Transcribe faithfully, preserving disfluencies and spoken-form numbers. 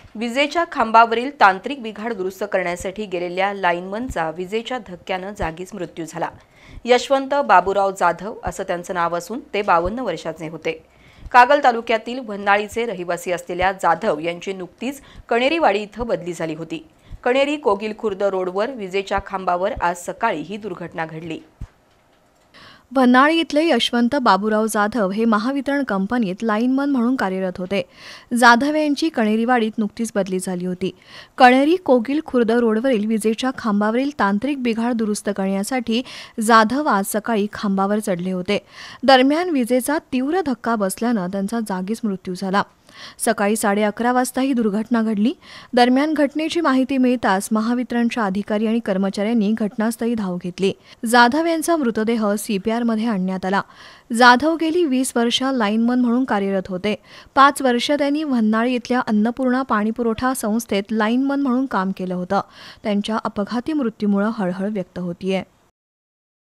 विजेच्या खांबावरील तांत्रिक बिघाड दुरुस्त करण्यासाठी गेलेल्या लाईनमनचा विजेच्या धक्क्यानं जागीच मृत्यू झाला। यशवंत बाबूराव जाधव असं त्यांचं नाव असून ते बावन्न वर्षाचे होते। कागल तालुक्यातील वन्हाळीचे रहिवासी असलेल्या जाधव यांची नुकतीच कणेरीवाडी इथं बदली झाली होती। कणेरी कोगिल खुर्द रोडवर विजेच्या खांबावर आज सकाळी ही दुर्घटना घडली। वन्हाळी इथले यशवंत बाबूराव जाधव हे महावितरण कंपनीत लाईनमन म्हणून कार्यरत होते। जाधव यांची कणेरीवाडीत नुकतीच बदली झाली होती। कणेरी कोगिल खुर्द रोडवरील विजेच्या खांबावरील तांत्रिक बिघाड दुरुस्त करण्यासाठी जाधव आज सकाळी खांबावर चढले होते। दरम्यान विजेचा तीव्र धक्का बसल्यानं त्यांचा जागीच मृत्यू झाला। सकाळी साडे अकरा वाजता ही दुर्घटना घडली। दरम्यान घटनेची माहिती मिळताच महावितरणच्या अधिकारी आणि कर्मचाऱ्यांनी घटनास्थळी धाव घेतली। जाधव यांचा मृतदेह सीपीआर मध्ये आणण्यात आला। जाधव गेली वीस वर्ष लाईनमन म्हणून कार्यरत होते। पाच वर्ष त्यांनी वन्हाळी इथल्या अन्नपूर्णा पाणीपुरवठा संस्थेत लाईनमन म्हणून काम केलं होतं। त्यांच्या अपघाती मृत्यूमुळे हळहळ व्यक्त होतीये।